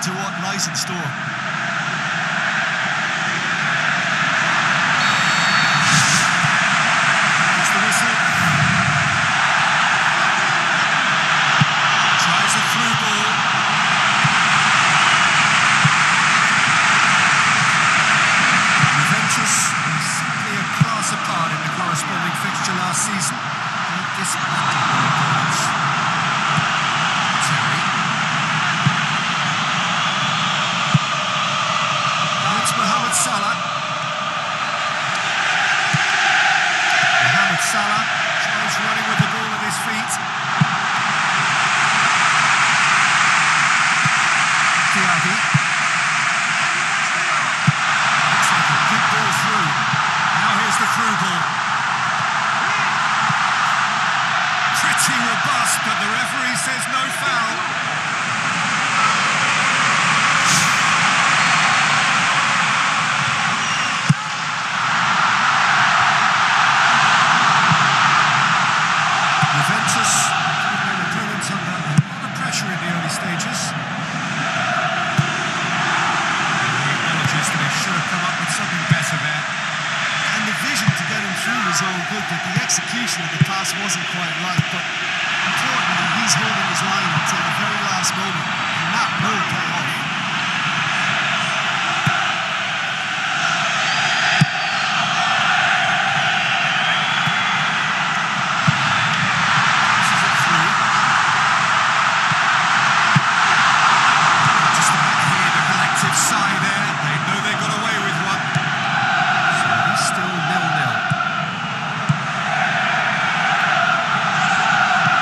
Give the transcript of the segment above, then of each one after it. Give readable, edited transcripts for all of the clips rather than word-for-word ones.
to what lies in store. There's the whistle. Tries a through ball. Juventus was simply a class apart in the corresponding fixture last season. This opponents. Terry. Now it's Mohamed Salah. Mohamed Salah tries running with the ball at his feet. Diaby. Looks like a good ball through. Now here's the through ball. Pretty robust, but the referee says no foul. Juventus putting their opponents under a lot of pressure in the early stages. He acknowledges that he should have come up with something better there. And the vision to get him through was all good, but the execution of the pass wasn't quite right. But importantly, he's holding his line until the very last moment, and that will pay off. Passes it through. Just about to hear the collective sigh there. They know they got away with one. So he's still 0-0.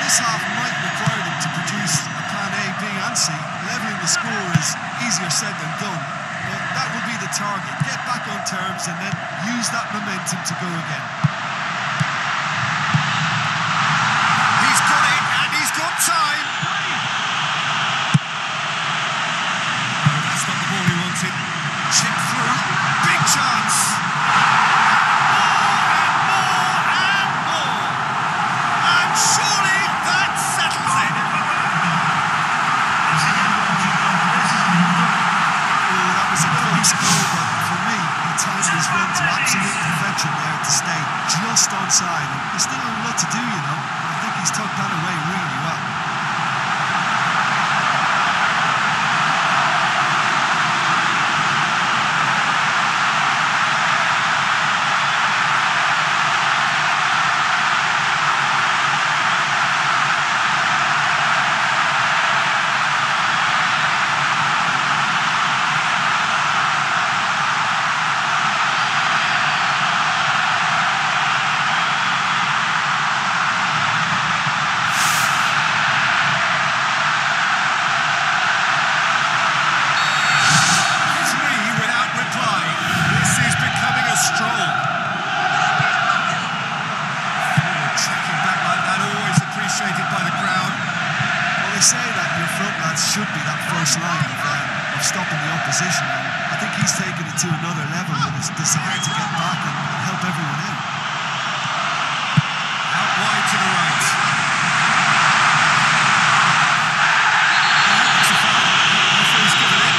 this half might require them to produce a plan A, B and C. Levelling the score is easier said than done, but that will be the target. Get back on terms and then use that momentum to go again. He's got it and he's got time. Oh, that's not the ball he wanted. Chip through, big chance. Surely that settles it. Oh, that was a close goal, but for me, he timed his run to absolute perfection there to stay just onside. And there's still a lot to do, you know. I think he's tucked that away really well. Should be that first line of stopping the opposition, and I think he's taken it to another level with his desire to get back and help everyone out. Out wide to the right. That's a foul. Referee's given it.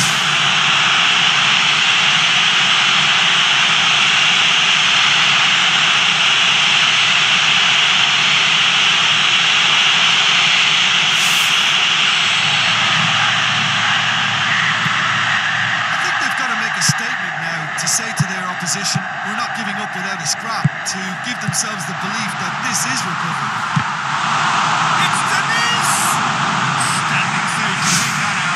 To say to their opposition, we're not giving up without a scrap, to give themselves the belief that this is recovery. It's Dennis! Standing safe to bring that out.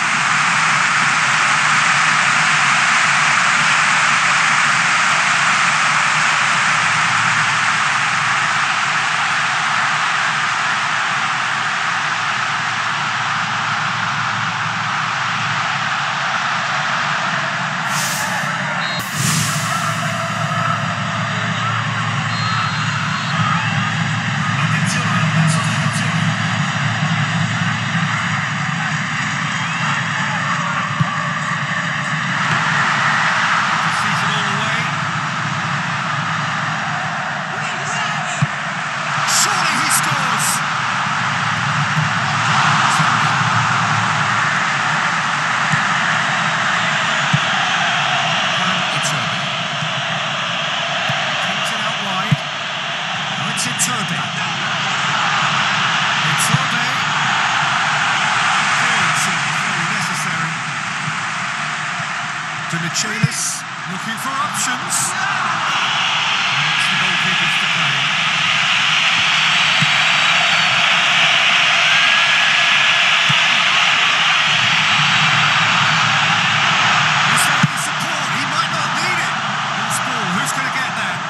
Demichelis looking for options. It's the goalkeeper's to play. Is there any support? He might not need it. Loose ball. Who's going to get there?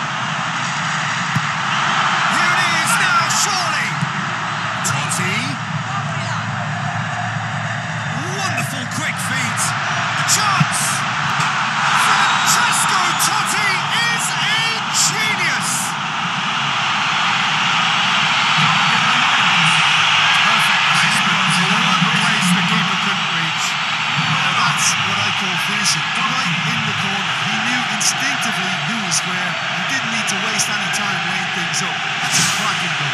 Here it is now, surely. Totti. Wonderful quick feet. A chance. Francesco Totti is a genius. Perfect placement to one place the keeper couldn't reach. Now that's what I call finishing. Right in the corner. He knew instinctively who was where and didn't need to waste any time weighing things up. That's a cracking goal.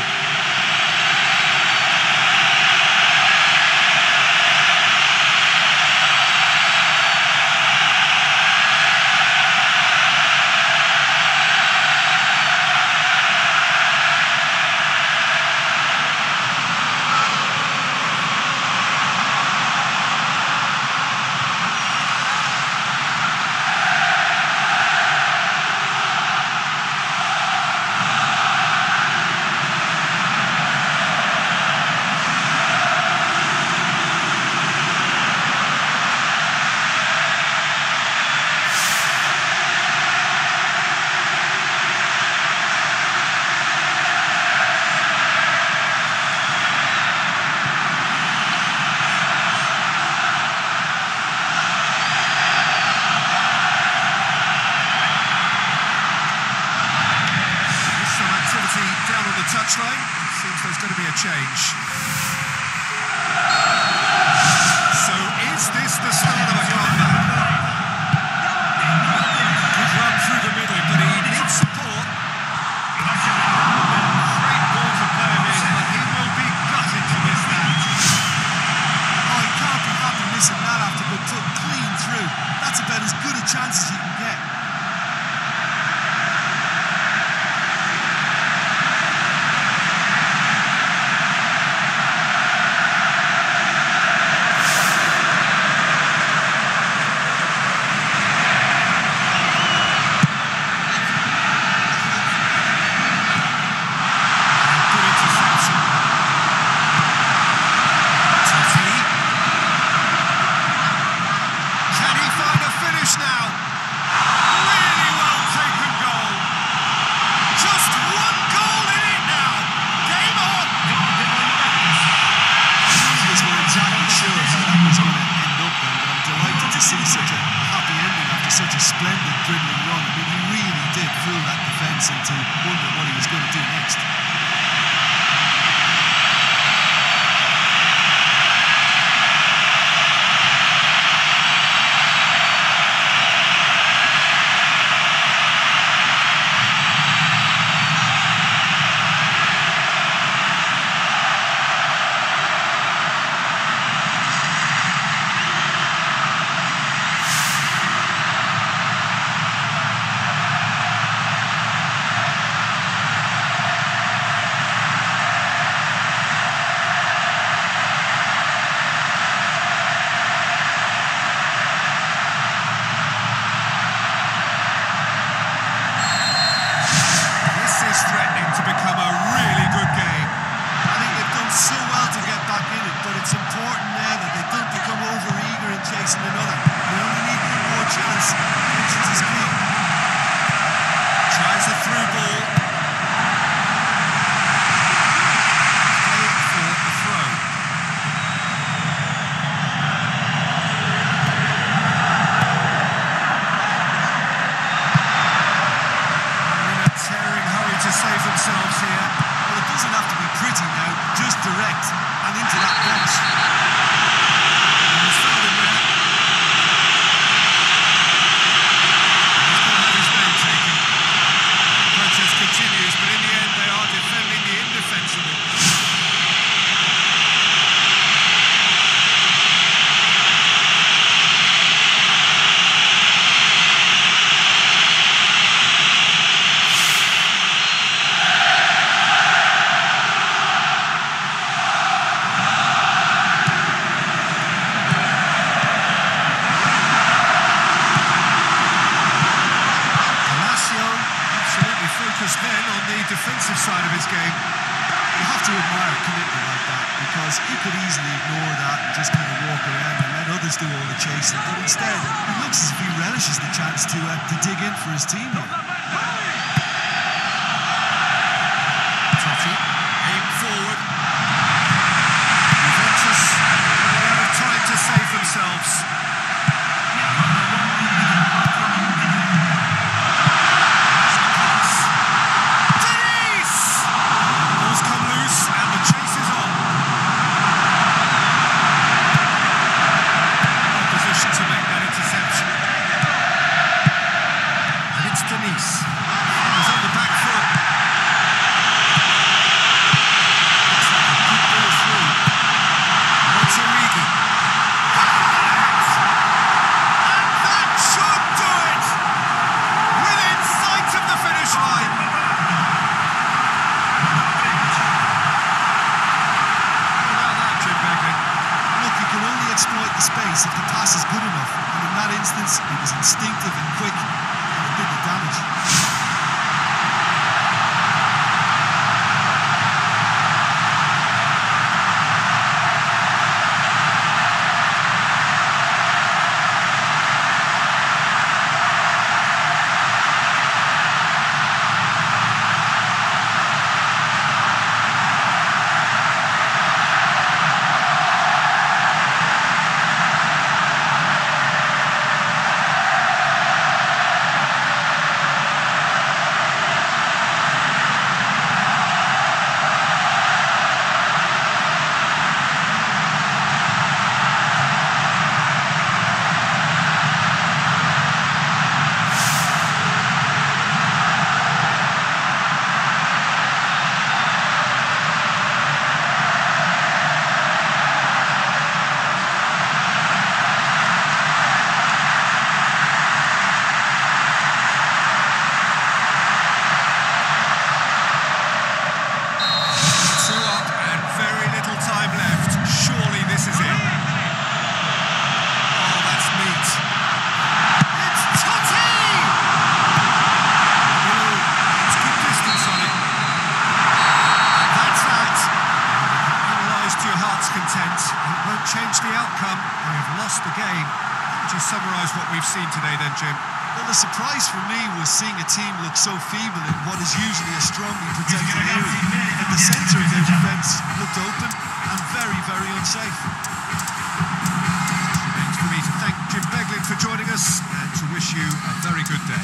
touchline. It seems there's going to be a change. So is this the start of a comeback? Good run through the middle, but he needs support. Great ball to play him in, but he will be gutted to miss that. Oh, he can't be happy missing that after being put clean through. That's about as good a chance as you can get. Such a splendid dribbling run. I mean, he really did fool that defence into wondering what he was going to do next. Defensive side of his game. You have to admire a commitment like that, because he could easily ignore that and just kind of walk around and let others do all the chasing, but instead he looks as if he relishes the chance to dig in for his team here. Totti, aim forward. Juventus running out of time to save themselves. If the pass is good enough, and in that instance it was instinctive and quick, and it did the damage. They've lost the game. How would you summarise what we've seen today then, Jim? Well, the surprise for me was seeing a team look so feeble in what is usually a strongly protected area. And the centre of their defence looked open and very, very unsafe. Remains for me to thank Jim Beglin for joining us and to wish you a very good day.